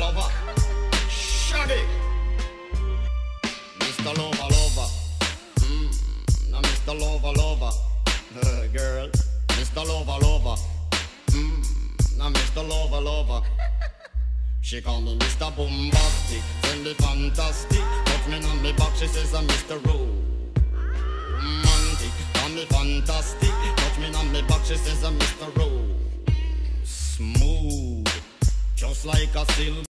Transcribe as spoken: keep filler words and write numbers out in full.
lover. Shaggy. Mister Lover Lover. Mmm, now Mister Lover Lover. Uh, girl, Mister Lover Lover. Mmm, now Mister Lover Lover. She call me Mister Bombastic, send me fantastic. Touch me on me back, she says I'm Mister Romantic. Call me fantastic, touch me on me back, she says I'm Mister Ro. Smooth, just like a silk.